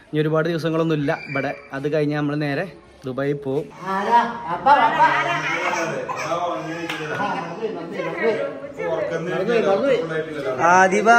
ഇനി ഒരുപാട് ദിവസങ്ങളൊന്നും ഇല്ല ഇവിടെ. അത് കഴിഞ്ഞാൽ നമ്മൾ നേരെ ദുബായിൽ പോവും. ആദിബ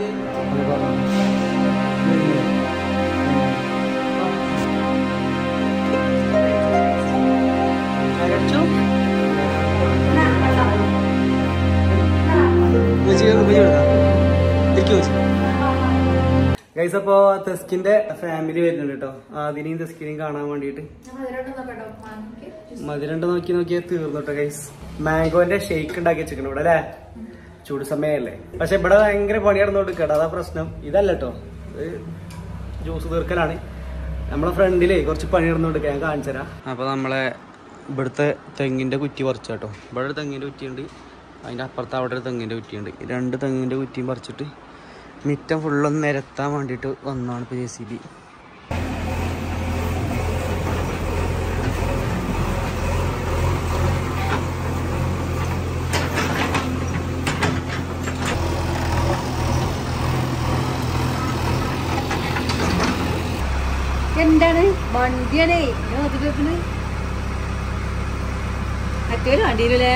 ഗൈസ്, അപ്പോ തെസ്കിന്റെ ഫാമിലി വരുന്നുണ്ട് കേട്ടോ. അതിനെയും തെസ്കിനെയും കാണാൻ വേണ്ടിട്ട് മധുരണ്ട് നോക്കിയാൽ തീർന്നു ഗൈസ്. മാംഗോന്റെ ഷെയ്ക്ക് ഉണ്ടാക്കി വെച്ചിട്ടുണ്ട് ഇവിടെ അല്ലേ, ചൂട് സമയല്ലേ. പക്ഷെ ഇവിടെ ഭയങ്കര പണി നടന്നോണ്ട് കേട്ടോ, അതാ പ്രശ്നം. ഇതല്ല കേട്ടോ, ജ്യൂസ് തീർക്കലാണ്. നമ്മളെ ഫ്രണ്ടിലേ കുറച്ച് പണി നടന്നോണ്ട് ഞാൻ കാണിച്ചു തരാം. അപ്പൊ നമ്മളെ ഇവിടുത്തെ തെങ്ങിന്റെ കുറ്റി പറിച്ചു കേട്ടോ. ഇവിടെ ഒരു തെങ്ങിന്റെ കുറ്റിയുണ്ട്, അതിന്റെ അപ്പുറത്ത് അവിടെ ഒരു തെങ്ങിന്റെ കുറ്റിയുണ്ട്. 2 തെങ്ങിന്റെ കുറ്റിയും പറിച്ചിട്ട് മിറ്റം ഫുള്ളൊന്ന് നിരത്താൻ വേണ്ടിയിട്ട് വന്നതാണ് ഇപ്പോൾ JCB. എന്താണ് വണ്ടിയാണേ മറ്റൊരു വണ്ടിയിലല്ലേ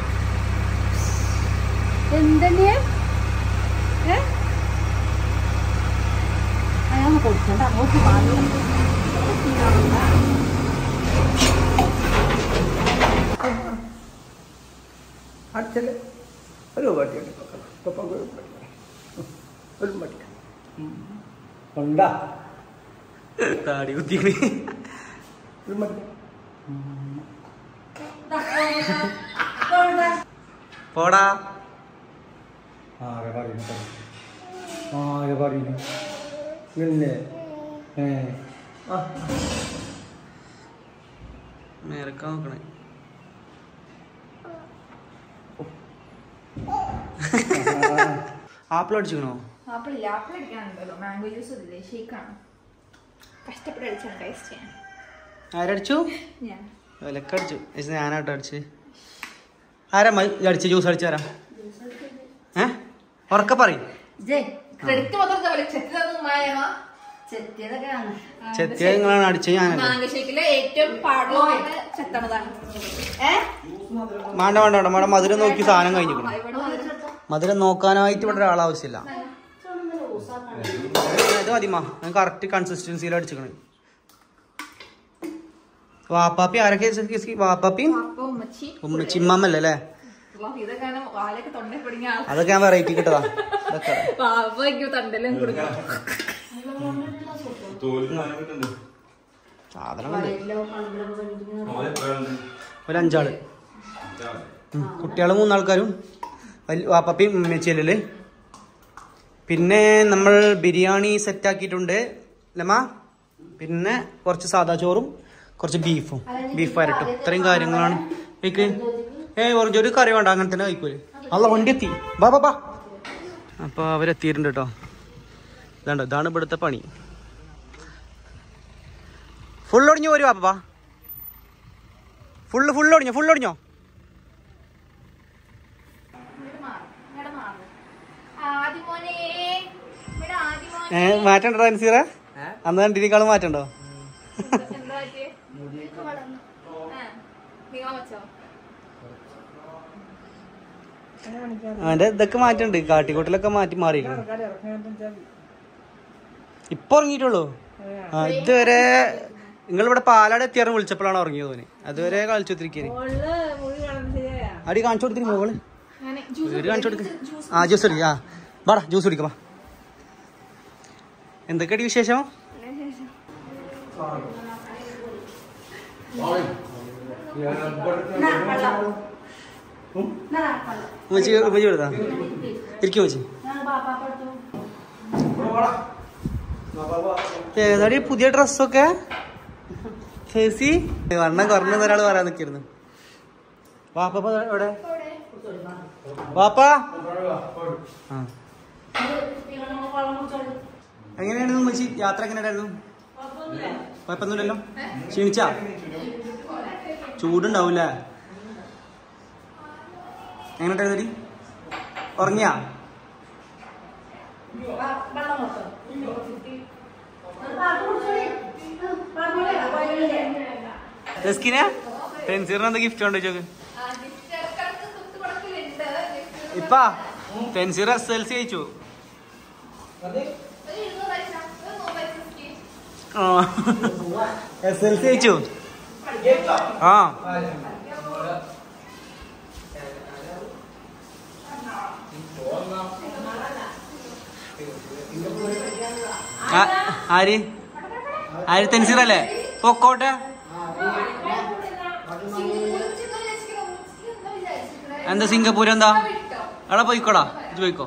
എന്തെന്നെ കൊടുക്കണ്ട അങ്ങോട്ട് ഒരു താടി കുത്തി പോടാ. പറയുന്നു മേരക്ക നോക്കണേ. ആപ്പിൾ അടിച്ചിക്കണോ? ആപ്പിളില്ല, ആപ്പിൾ അടിക്കാനുണ്ടല്ലോ. മാംഗോ ജ്യൂസ് ഇല്ലേ, ഷേക്കാണ്. കഷ്ടപ്പെട്ട് അടിച്ചാണ് ടേസ്റ്റ് ചെയ്യാൻ. ആരടിച്ചു? ഞാൻ വിലക്കടിച്ചു. ഞാനാട്ടോ അടിച്ച്. ആരാ അടിച്ച് ജ്യൂസ് അടിച്ചാരാ? ഉറക്കെ പറയും. ചെത്തിയ നിങ്ങളാണ് അടിച്ചത്. ഞാനല്ല. വേണ്ട വേണ്ട വേണ്ട മേഡം, മധുരം നോക്കി സാധനം കഴിഞ്ഞിരിക്കണം. മധുരം നോക്കാനായിട്ട് ഇവിടെ ഒരാളാവശ്യമില്ല. ഇത് മതിമാ, ഞാൻ കറക്റ്റ് കൺസിസ്റ്റൻസിയിൽ അടിച്ചിക്കണേ. വാപ്പാപ്പി ആരൊക്കെ? വാപ്പാപ്പിയും ഉമ്മച്ചിമ്മല്ലേ അല്ലേ? അതൊക്കെ ഞാൻ വെറൈറ്റി കിട്ടതാ. സാധനം ഒരു 5 ആള്, കുട്ടികള് 3 ആൾക്കാരും, വാപ്പാപ്പിയും ഉമ്മച്ചിയല്ലേ. പിന്നെ നമ്മൾ ബിരിയാണി സെറ്റ് ആക്കിയിട്ടുണ്ട് ലമ്മ. പിന്നെ കുറച്ച് സാദാ ചോറും കുറച്ച് ബീഫും, ബീഫ് വരട്ടും. ഇത്രയും കാര്യങ്ങളാണ്. കുറച്ചൊരു കറി വേണ്ട, അങ്ങനെ തന്നെ കഴിക്കൂലേ. അല്ല വണ്ടി എത്തി, ബാ ബാ ബാ. അപ്പൊ അവരെത്തിയിട്ടുണ്ട് കേട്ടോ. ഇതാണ് ഇവിടുത്തെ പണി. ഫുള്ളൊടിഞ്ഞു പോരും പാപ്പാ. ഫുള്ളൊടിഞ്ഞോ? മാറ്റണ്ടോ അൻസീറ? അന്ന് കണ്ടിരിക്കാളും മാറ്റണ്ടോ? അവന്റെ ഇതൊക്കെ മാറ്റുണ്ട്, കാട്ടിക്കൂട്ടിലൊക്കെ മാറിയിരിക്കണം. ഇപ്പൊ ഉറങ്ങിയിട്ടുള്ളൂ. ഇതുവരെ നിങ്ങളിവിടെ പാലാട് എത്തിയാറ് വിളിച്ചപ്പോഴാണ് ഉറങ്ങിയത് തോന്നി. അതുവരെ കളിച്ചോത്തിരിക്കേ. അടി കാണിച്ചു കൊടുത്തിരി മോള്, കാണിച്ചു കൊടുക്ക. ജ്യൂസ് കുടിക്കാ, വാടാ ജ്യൂസ് കുടിക്കാം. എന്തൊക്കെയാടി വിശേഷം? ഇരിക്കും ഏതാടി പുതിയ ഡ്രസ്സൊക്കെ? ഫേസി വണ്ണം കുറഞ്ഞ ഒരാൾ പറയാൻ നിൽക്കിരുന്നു. വാപ്പ എവിടെ? വാപ്പ എങ്ങനെയായിരുന്നു മച്ചി യാത്ര? എങ്ങനെയായിരുന്നു? കുഴപ്പമൊന്നുമില്ലല്ലോ. ക്ഷീണിച്ചാ? ചൂടുണ്ടാവൂല? എങ്ങനെയുണ്ടായിരുന്നു? ഉറങ്ങിയാ? ജസ്കിനെ ടെൻസീറിന് എന്താ ഗിഫ്റ്റ് ഉണ്ട് ചോക്ക് ഇപ്പാ ടെൻസീർ SLC അയച്ചു SLC അയച്ചു ആ ആര് ആര് ടെൻസീറല്ലേ പൊക്കോട്ടെ എന്താ സിംഗപ്പൂർ എന്താ അവിടെ പോയിക്കോടാ ഇത് പോയിക്കോ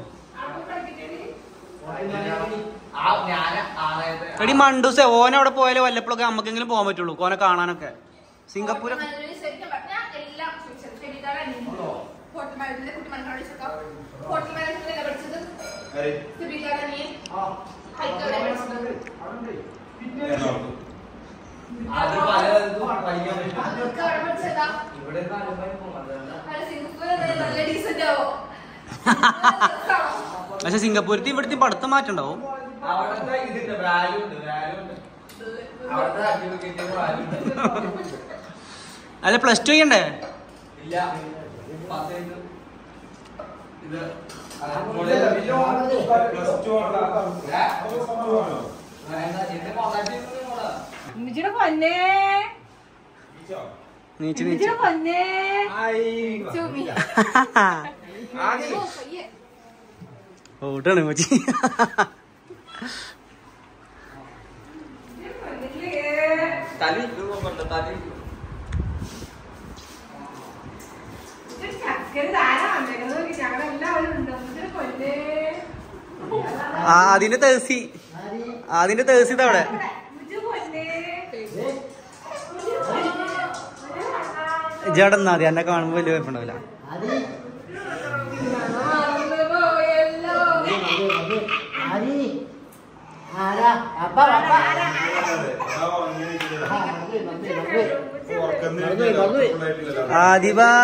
എടി മണ്ടൂസേ ഓന അവിടെ പോയാലേ വല്ലപ്പോഴൊക്കെ നമുക്കെങ്കിലും പോകാൻ പറ്റുള്ളൂ ഓനെ കാണാനൊക്കെ സിംഗപ്പൂർ പക്ഷെ സിംഗപ്പൂരത്തി ഇവിടുത്തെ പഠിത്തം മാറ്റണ്ടാവും അല്ല പ്ലസ് ടു ചെയ്യണ്ടേ നീച്ച് നീച്ച് ഓട്ടാണ് മച്ചി അതിന്റെ തേസി അവിടെ ജടന്നാ മതി എന്നെ കാണുമ്പോ വലിയ കുഴപ്പമുണ്ടാവില്ല ആദിബാ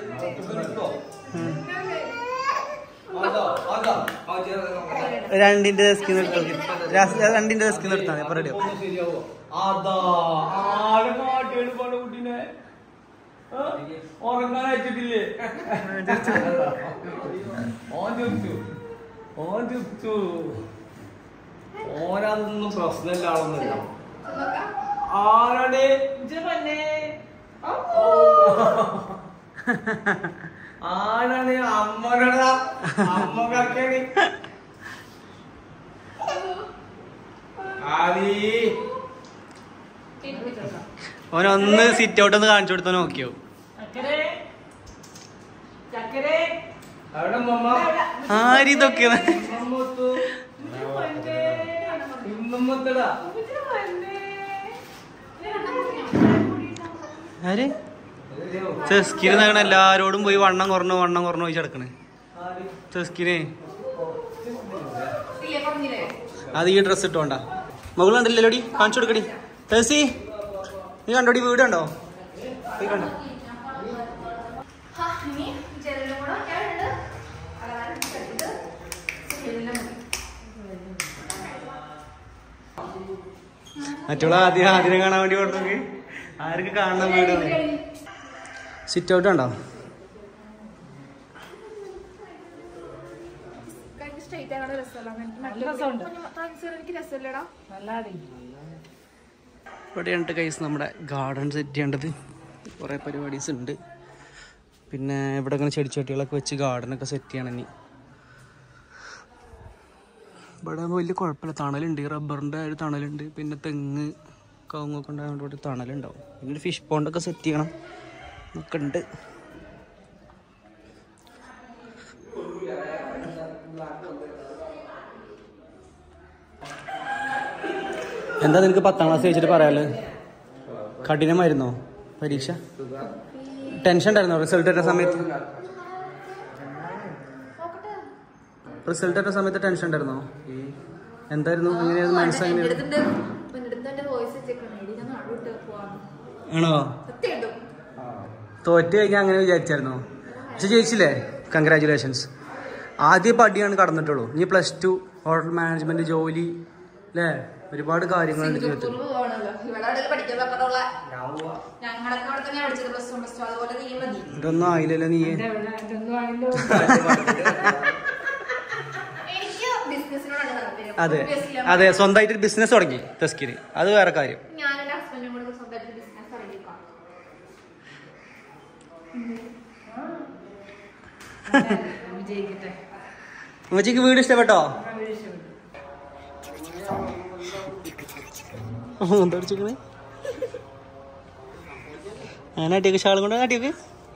രണ്ടിന്റെ സ്കിൻ നിർത്താൻ അപ്പൊ റെഡിയോ ഉറങ്ങാൻ അയച്ചിട്ടില്ലേ ഓനതൊന്നും പ്രശ്നമില്ല ആളൊന്നുമില്ല ആരാണ് ആരാണ് അമ്മനടാ അമ്മക്കാണ് ഓനൊന്ന് സിറ്റ് ഔട്ട് ഒന്ന് കാണിച്ചു കൊടുത്താൽ നോക്കിയോ ആരിതൊക്കെ ആര് ചെസ്കിന് എല്ലാരോടും പോയി വണ്ണം കുറഞ്ഞു ചോദിച്ചെടുക്കണേ ചെസ്കിനെ അത് ഈ ഡ്രസ് ഇട്ടോണ്ട മകള് കണ്ടില്ലല്ലോടി കാണിച്ചു കൊടുക്കടി ടെസി നീ കണ്ടോടി വീട് കണ്ടോ നീ കണ്ടോ മറ്റുള്ള ആദ്യം കാണാൻ വേണ്ടി കൊടുത്തു ആർക്ക് കാണണം വീട് സിറ്റ് ഔട്ട് ഉണ്ടോ ഇവിടെയുണ്ട് കൈസ് നമ്മുടെ ഗാർഡൻ സെറ്റ് ചെയ്യേണ്ടത് കുറേ പരിപാടീസ് ഉണ്ട് പിന്നെ ഇവിടെ ഇങ്ങനെ ചെടിച്ചട്ടികളൊക്കെ വെച്ച് ഗാർഡനൊക്കെ സെറ്റ് ചെയ്യണം ഇനി ഇവിടെ വലിയ കുഴപ്പമില്ല തണലുണ്ട് റബ്ബറിൻ്റെ ഒരു തണലുണ്ട് പിന്നെ തെങ്ങ് കവുങ്ങൊക്കെ ഉണ്ടായതുകൊണ്ട് ഇവിടെ തണലുണ്ടാവും പിന്നെ ഒരു ഫിഷ് പോണ്ടൊക്കെ സെറ്റ് ചെയ്യണം ഒക്കെ ഉണ്ട് എന്താ നിനക്ക് 10ാം ക്ലാസ് കഴിച്ചിട്ട് പറയാല് കഠിനമായിരുന്നോ പരീക്ഷ ടെൻഷൻ ഉണ്ടായിരുന്നോ റിസൾട്ട് വരുന്ന സമയത്ത് ടെൻഷൻ ഉണ്ടായിരുന്നോ എന്തായിരുന്നു എങ്ങനെയായിരുന്നു മനസ്സെങ്ങനെയായിരുന്നു ആണോ തോറ്റ് കഴിഞ്ഞാൽ അങ്ങനെ വിചാരിച്ചായിരുന്നോ പക്ഷെ ജയിച്ചില്ലേ കൺഗ്രാജുലേഷൻസ് ആദ്യം പടിയാണ് കടന്നിട്ടുള്ളൂ ഇനി +2 ഹോട്ടൽ മാനേജ്മെന്റ് ജോലി അല്ലേ ഒരുപാട് കാര്യങ്ങളുണ്ട് ജീവിതത്തിൽ. ഇതൊന്നും ആയില്ലല്ലോ നീ. അതെ അതെ, സ്വന്തമായിട്ട് ബിസിനസ് തുടങ്ങി തസ്കിന്, അത് വേറെ കാര്യം. ഉമ്മച്ചിക്ക് വീട് ഇഷ്ടപ്പെട്ടോ? എന്തോടിച്ചിക്കണ് അങ്ങനെ അടിയൊക്കെ ഷാളും കൊണ്ട് അടിയൊക്കെ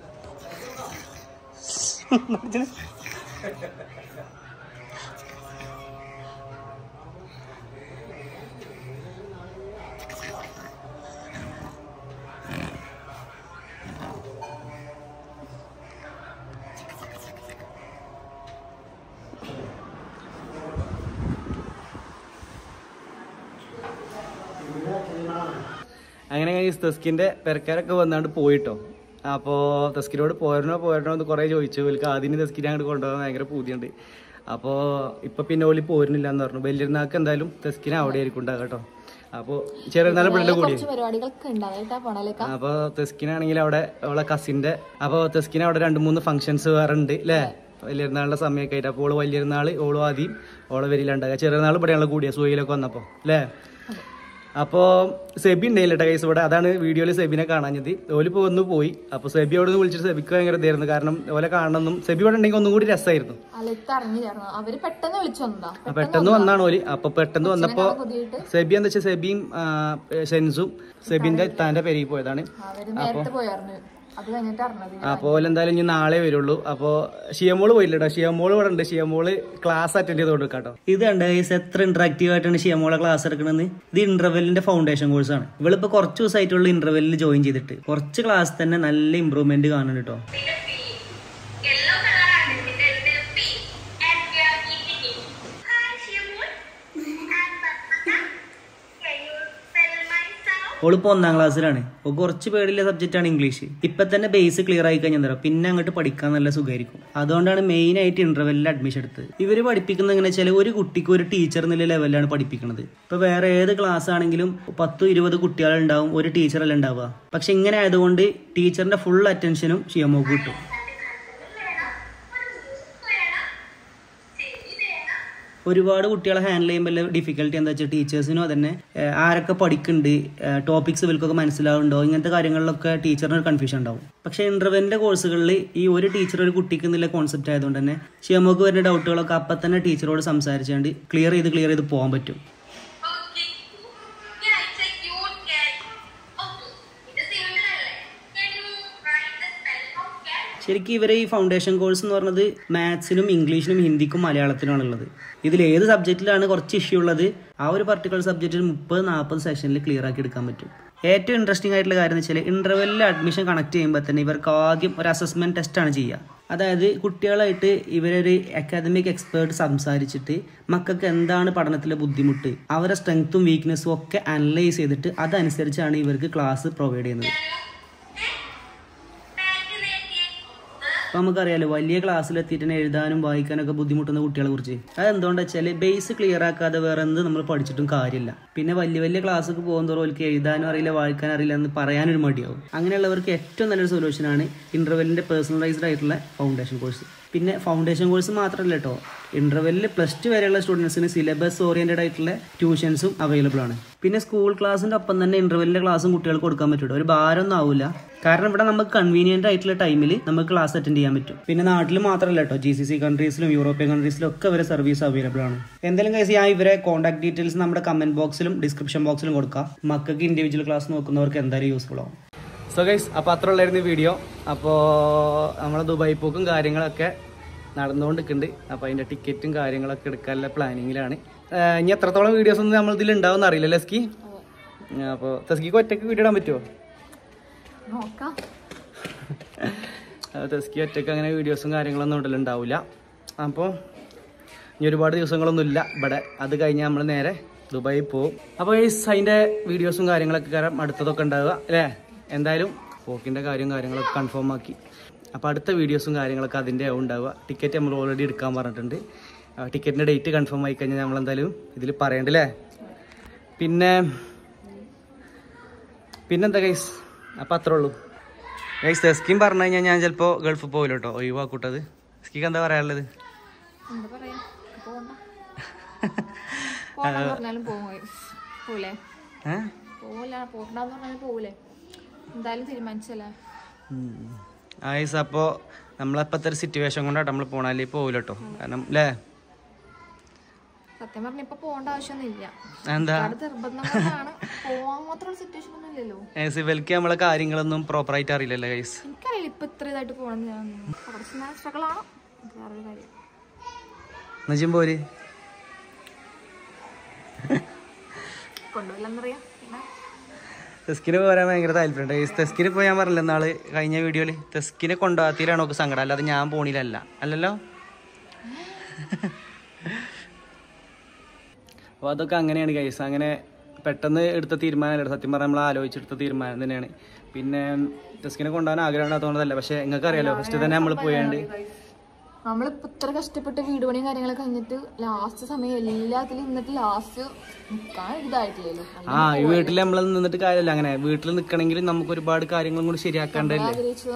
അങ്ങനെ തസ്കിന്റെ പെരക്കാരൊക്കെ വന്നാണ്ട് പോയിട്ടോ. അപ്പോൾ തസ്കിനോട് പോരണോ എന്ന് കുറേ ചോദിച്ചു. ഓൽക്ക് ആദ്യം തസ്കിനെ അങ്ങോട്ട് കൊണ്ടുപോകാൻ ഭയങ്കര പൂതിയുണ്ട്. അപ്പോൾ ഇപ്പം പിന്നെ ഓലി പോരുന്നില്ല എന്ന് പറഞ്ഞു. വലിയൊരുനാൾക്ക് എന്തായാലും തസ്കിനെ അവിടെ ആയിരിക്കും ഉണ്ടാകും കേട്ടോ. അപ്പോൾ ചെറിയൊരുനാൾ പിള്ളേരുടെ കൂടി. അപ്പോൾ തസ്കിനാണെങ്കിൽ അവിടെ അവളെ കസിൻ്റെ, അപ്പോൾ തസ്കിന് അവിടെ 2-3 ഫംഗ്ഷൻസ് വേറെ ഉണ്ട് അല്ലേ, വലിയൊരുനാളിൻ്റെ സമയമൊക്കെ ആയിട്ട്. അപ്പോൾ ഓള് വലിയൊരുനാൾ ഓളും ആദ്യം ഓളെ വരിയിലുണ്ടാകുക. ചെറിയൊരുനാൾ ഇവിടെയാണല്ലോ കൂടിയ സൂയിലൊക്കെ വന്നപ്പോൾ അല്ലേ. അപ്പോൾ സെബി ഉണ്ടായില്ല കേട്ടോ ഗൈസ് ഇവിടെ. അതാണ് വീഡിയോയിൽ സെബിനെ കാണാഞ്ഞത്. ഓലിപ്പോൾ ഒന്ന് പോയി. അപ്പോൾ സെബി അവിടെ നിന്ന് വിളിച്ചിട്ട് സെബിക്ക് ഭയങ്കര ഇതായിരുന്നു. കാരണം ഓലെ കാണണമെന്നും സെബി ഇവിടെ ഉണ്ടെങ്കിൽ ഒന്നും കൂടി രസമായിരുന്നു. പെട്ടെന്ന് വന്നാണ് ഓല്. അപ്പൊ പെട്ടെന്ന് വന്നപ്പോ സെബി എന്താ വെച്ചാൽ സെബിയും ഷെൻസും സെബിന്റെ താന്റെ പെരിയിൽ പോയതാണ്. അപ്പോൾ എന്തായാലും ഇനി നാളെ വരുള്ളൂ. അപ്പോൾ ഷിയമോള് പോയില്ലട്ടോ. ഷിയമോള് ഇവിടെ ഉണ്ട്. ഷിയമോള് ക്ലാസ് അറ്റൻഡ് ചെയ്ത് കൊടുക്കാട്ടോ. ഇത് കണ്ട ഗൈസ് എത്ര ഇന്ററാക്റ്റീവ് ആയിട്ടാണ് ഷിയമോളെ ക്ലാസ് എടുക്കണമെന്ന്. ഇത് ഇന്റർവെല്ലിന്റെ ഫൗണ്ടേഷൻ കോഴ്സ് ആണ്. ഇവളിപ്പോ കുറച്ച് ദിവസമായിട്ടുള്ള ഇന്റർവെല്ലിൽ ജോയിൻ ചെയ്തിട്ട് കുറച്ച് ക്ലാസ് തന്നെ നല്ല ഇമ്പ്രൂവ്മെന്റ് കാണുന്നുണ്ട് കേട്ടോ. ഓളിപ്പോ 1ാം ക്ലാസ്സിലാണ്. കുറച്ച് പേടിയുള്ള സബ്ജക്റ്റാണ് ഇംഗ്ലീഷ്. ഇപ്പൊ തന്നെ ബേസ് ക്ലിയർ ആയി കഴിഞ്ഞാൽ പിന്നെ അങ്ങോട്ട് പഠിക്കാൻ നല്ല സുഖമായിരിക്കും. അതുകൊണ്ടാണ് മെയിൻ ആയിട്ട് ഇന്റർവെല്ലിൽ അഡ്മിഷൻ എടുത്തത്. ഇവര് പഠിപ്പിക്കുന്നത് എങ്ങനെ വെച്ചാൽ ഒരു കുട്ടിക്ക് ഒരു ടീച്ചർ എന്നുള്ള ലെവലിലാണ് പഠിപ്പിക്കുന്നത്. ഇപ്പൊ വേറെ ഏത് ക്ലാസ് ആണെങ്കിലും 10-20 കുട്ടികളുണ്ടാവും, ഒരു ടീച്ചറല്ല ഉണ്ടാവുക. പക്ഷെ ഇങ്ങനെ ആയതുകൊണ്ട് ടീച്ചറിന്റെ ഫുൾ അറ്റൻഷനും ഷിയമോക്ക് കിട്ടും. ഒരുപാട് കുട്ടികളെ ഹാൻഡിൽ ചെയ്യുമ്പോൾ ഡിഫിക്കൽട്ടി എന്താ വെച്ചാൽ ടീച്ചേഴ്സിനും അതന്നെ ആരൊക്കെ പഠിക്കുന്നുണ്ട്, ടോപ്പിക്സ് ഇവർക്കൊക്കെ മനസ്സിലാവുന്നുണ്ടോ, ഇങ്ങനത്തെ കാര്യങ്ങളിലൊക്കെ ടീച്ചറിന് ഒരു കൺഫ്യൂഷൻ ഉണ്ടാവും. പക്ഷേ ഇന്റർവെല്ലിന്റെ കോഴ്സുകളിൽ ഈ ഒരു ടീച്ചർ ഒരു കുട്ടിക്ക് എന്നുള്ള കോൺസെപ്റ്റ് ആയതുകൊണ്ട് തന്നെ ഷിയമോക്ക് വരുന്ന ഡൗട്ടുകളൊക്കെ അപ്പം തന്നെ ടീച്ചറോട് സംസാരിച്ചുകൊണ്ട് ക്ലിയർ ചെയ്ത് പോകാൻ പറ്റും. ശരിക്കും ഇവരെ ഈ ഫൗണ്ടേഷൻ കോഴ്സ് എന്ന് പറഞ്ഞത് മാത്സിനും ഇംഗ്ലീഷിനും ഹിന്ദിക്കും മലയാളത്തിനുമാണുള്ളത്. ഇതിൽ ഏത് സബ്ജക്റ്റിലാണ് കുറച്ച് ഇഷ്യൂ ഉള്ളത് ആ ഒരു പർട്ടിക്കുലർ സബ്ജക്റ്റിൽ 30-40 സെഷനിൽ ക്ലിയർ ആക്കി എടുക്കാൻ പറ്റും. ഏറ്റവും ഇൻട്രസ്റ്റിംഗ് ആയിട്ടുള്ള കാര്യം എന്ന് വെച്ചാൽ ഇന്റർവെല്ലിൽ അഡ്മിഷൻ കണക്ട് ചെയ്യുമ്പോൾ തന്നെ ഇവർക്ക് ആദ്യം ഒരു അസസ്മെന്റ് ടെസ്റ്റാണ് ചെയ്യുക. അതായത് കുട്ടികളായിട്ട് ഇവരൊരു അക്കാദമിക് എക്സ്പേർട്ട് സംസാരിച്ചിട്ട് മക്കൾക്ക് എന്താണ് പഠനത്തിലെ ബുദ്ധിമുട്ട്, അവരുടെ സ്ട്രെങ്ത്തും വീക്ക്നെസ്സും ഒക്കെ അനലൈസ് ചെയ്തിട്ട് അതനുസരിച്ചാണ് ഇവർക്ക് ക്ലാസ് പ്രൊവൈഡ് ചെയ്യുന്നത്. അപ്പോൾ നമുക്കറിയാലോ വലിയ ക്ലാസ്സിലെത്തിയിട്ട് തന്നെ എഴുതാനും വായിക്കാനൊക്കെ ബുദ്ധിമുട്ടുന്ന കുട്ടികളെ കുറിച്ച്. അതെന്തുകൊണ്ടാ വെച്ചാൽ ബേസ് ക്ലിയർ ആക്കാതെ വേറെ എന്ത് നമ്മൾ പഠിച്ചിട്ടും കാര്യമില്ല. പിന്നെ വലിയ ക്ലാസ്സൊക്കെ പോകുന്നതോറും അവർക്ക് എഴുതാനും അറിയില്ല വായിക്കാനും അറിയില്ല എന്ന് പറയാനൊരു മടിയാവും. അങ്ങനെയുള്ളവർക്ക് ഏറ്റവും നല്ലൊരു സൊല്യൂഷനാണ് ഇന്റർവെല്ലിന്റെ പേഴ്സണലൈസ്ഡ് ആയിട്ടുള്ള ഫൗണ്ടേഷൻ കോഴ്സ്. പിന്നെ ഫൗണ്ടേഷൻ കോഴ്സ് മാത്രമല്ല കേട്ടോ, ഇന്റർവെല്ലിൽ +2 വരെയുള്ള സ്റ്റുഡൻസിന് സിലബസ് ഓറിയന്റഡ് ആയിട്ടുള്ള ട്യൂഷൻസും അവൈലബിൾ ആണ്. പിന്നെ സ്കൂൾ ക്ലാസ്സിന്റെ ഒപ്പം തന്നെ ഇന്റർവെല്ലിന്റെ ക്ലാസ്സും കുട്ടികൾക്ക് കൊടുക്കാൻ പറ്റും. ഒരു ഭാരമൊന്നും ആവില്ല. കാരണം ഇവിടെ നമുക്ക് കൺവീനിയന്റ് ആയിട്ടുള്ള ടൈമിൽ നമുക്ക് ക്ലാസ് അറ്റൻഡ് ചെയ്യാൻ പറ്റും. പിന്നെ നാട്ടിൽ മാത്രമല്ല കേട്ടോ, GCC കൺട്രീസിലും യൂറോപ്യൻ കൺട്രീസിലും ഒക്കെ ഇവരെ സർവീസ് അവൈലബിൾ ആണ്. എന്തെങ്കിലും കേസ് ഞാൻ ഇവരെ കോൺടാക്ട് ഡീറ്റെയിൽസ് നമ്മുടെ കമന്റ് ബോക്സിലും ഡിസ്ക്രിപ്ഷൻ ബോക്സിലും കൊടുക്കാം. മക്കൾക്ക് ഇൻഡിവിജ്വൽ ക്ലാസ് നോക്കുന്നവർക്ക് എന്തായാലും യൂസ്ഫുൾ ആവും. സോ ഗൈസ്, അപ്പോൾ അത്ര ഉള്ളായിരുന്നു വീഡിയോ. അപ്പോൾ നമ്മളെ ദുബായ് പോക്കും കാര്യങ്ങളൊക്കെ നടന്നുകൊണ്ടിരിക്കുന്നുണ്ട്. അപ്പോൾ അതിൻ്റെ ടിക്കറ്റും കാര്യങ്ങളൊക്കെ എടുക്കാനുള്ള പ്ലാനിങ്ങിലാണ്. ഇനി എത്രത്തോളം വീഡിയോസ് ഒന്നും നമ്മൾ ഇതിൽ ഉണ്ടാവുമെന്ന് അറിയില്ല ലസ്കി. അപ്പോൾ തസ്കിക്ക് ഒറ്റയ്ക്ക് വീഡിയോ ഇടാൻ പറ്റുമോ? തസ്കി ഒറ്റയ്ക്ക് അങ്ങനെ വീഡിയോസും കാര്യങ്ങളൊന്നും ഉണ്ടാവില്ല. അപ്പോൾ ഇനി ഒരുപാട് ദിവസങ്ങളൊന്നും ഇല്ല ഇവിടെ. അത് കഴിഞ്ഞാൽ നമ്മൾ നേരെ ദുബായിൽ പോകും. അപ്പോൾ അതിൻ്റെ വീഡിയോസും കാര്യങ്ങളൊക്കെ കാരണം അടുത്തതൊക്കെ ഉണ്ടാവുക അല്ലേ. എന്തായാലും പോക്കിൻ്റെ കാര്യങ്ങളൊക്കെ കൺഫേം ആക്കി. അപ്പോൾ അടുത്ത വീഡിയോസും കാര്യങ്ങളൊക്കെ അതിൻ്റെ ഉണ്ടാവുക. ടിക്കറ്റ് നമ്മൾ ഓൾറെഡി എടുക്കാൻ പറഞ്ഞിട്ടുണ്ട്. ടിക്കറ്റിൻ്റെ ഡേറ്റ് കൺഫേം ആയി കഴിഞ്ഞാൽ നമ്മളെന്തായാലും ഇതിൽ പറയണ്ടല്ലേ. പിന്നെന്താ ഗൈസ്, അപ്പം അത്രേ ഉള്ളൂ ഗൈസ്. തെസ്കിൻ പറഞ്ഞു കഴിഞ്ഞാൽ ഞാൻ ചിലപ്പോൾ ഗൾഫിൽ പോകില്ല കേട്ടോ, ഒഴിവാക്കൂട്ടത്. തെസ്കിക്ക് എന്താ പറയാനുള്ളത്? എന്താ പറയാ, പറഞ്ഞാലും പോകൂലേ, പോകണ്ടെന്ന് പറഞ്ഞാലും പോകൂലേ, എന്തായാലും തീരുമാനിച്ചല്ലേ. ഗൈസ് അപ്പോൾ നമ്മളെപ്പോഴത്തെ ഒരു സിറ്റുവേഷൻ കൊണ്ടാണ് നമ്മൾ പോണാലേ പോകില്ല കേട്ടോ, കാരണം അല്ലേ? സത്യം പറഞ്ഞ ഇപ്പൊ പോകേണ്ട ആവശ്യമൊന്നുമില്ല. എന്താ നിർബന്ധമാണ്, പോവാൻ മാത്രമുള്ള സിറ്റുവേഷൻ ഒന്നും ഇല്ലല്ലോ. ഇവർക്ക് നമ്മളെ കാര്യങ്ങളൊന്നും പ്രോപ്പറായിട്ട് അറിയില്ലല്ലോ ഗൈസ്. എനിക്കറിയില്ല ഇപ്പൊ ഇത്ര ഇതായിട്ട് പോകണം. ഞാൻ കുറച്ച് സ്ട്രഗിൾ ആണ്, വേറൊരു കാര്യം. നജിം പോര് കൊണ്ടുപോയില്ലെന്നറിയാം. തെസ്കിന് പോരാൻ ഭയങ്കര താല്പര്യമുണ്ട് ഗൈസ്. തെസ്കിന് പോയി ഞാൻ പറഞ്ഞില്ല നാള് കഴിഞ്ഞ വീഡിയോയിൽ, തെസ്കിനെ കൊണ്ടുപോകാത്തിലാണ് നമുക്ക് സങ്കടം, അല്ലാതെ ഞാൻ പോണില്ലല്ല അല്ലല്ലോ. അപ്പോൾ അതൊക്കെ അങ്ങനെയാണ് ഗൈസ്. അങ്ങനെ പെട്ടെന്ന് എടുത്ത തീരുമാനമല്ല, സത്യം പറഞ്ഞാൽ നമ്മൾ ആലോചിച്ചെടുത്ത തീരുമാനം തന്നെയാണ്. പിന്നെ തെസ്കിനെ കൊണ്ടുപോകാൻ ആഗ്രഹം ഉണ്ടാകുന്നതല്ല, പക്ഷെ നിങ്ങൾക്ക് അറിയാലോ ഫസ്റ്റ് തന്നെ നമ്മൾ പോയാണ്ട് നമ്മളിപ്പോ ഇത്ര കഷ്ടപ്പെട്ട് വീട് പണിയും കാര്യങ്ങളൊക്കെ കഴിഞ്ഞിട്ട് ലാസ്റ്റ് സമയം എല്ലാത്തിലും നിന്നിട്ട് ലാസ്റ്റ് നിൽക്കാൻ ഇതായിട്ടില്ലല്ലോ. ഈ വീട്ടിൽ നമ്മൾ നിന്നിട്ട് കാര്യമില്ല. അങ്ങനെ വീട്ടിൽ നിൽക്കണമെങ്കിൽ നമുക്ക് ഒരുപാട് കാര്യങ്ങളും കൂടി ശരിയാക്കേണ്ടല്ലേ.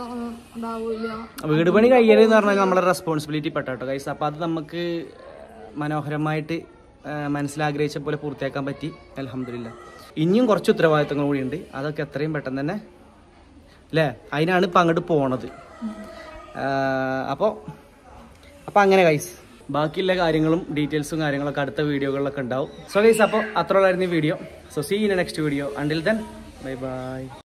വീട് പണി കയ്യൽ എന്ന് പറഞ്ഞാൽ നമ്മളെ റെസ്പോൺസിബിലിറ്റി പെട്ടോ ഗൈസ്. അപ്പോൾ അത് നമുക്ക് മനോഹരമായിട്ട് മനസ്സിലാഗ്രഹിച്ച പോലെ പൂർത്തിയാക്കാൻ പറ്റി, അൽഹംദുലില്ലാ. ഇനിയും കുറച്ച് ഉത്തരവാദിത്തങ്ങൾ കൂടിയുണ്ട്, അതൊക്കെ എത്രയും പെട്ടെന്ന് തന്നെ അല്ലേ, അതിനാണ് ഇപ്പം അങ്ങോട്ട് പോണത്. അപ്പോൾ അങ്ങനെ ഗൈസ്, ബാക്കിയുള്ള കാര്യങ്ങളും ഡീറ്റെയിൽസും കാര്യങ്ങളൊക്കെ അടുത്ത വീഡിയോകളിലൊക്കെ ഉണ്ടാവും. സോ ഗൈസ്, അപ്പോൾ അത്രയുള്ളായിരുന്നു ഈ വീഡിയോ. So see in next video. Until then bye by.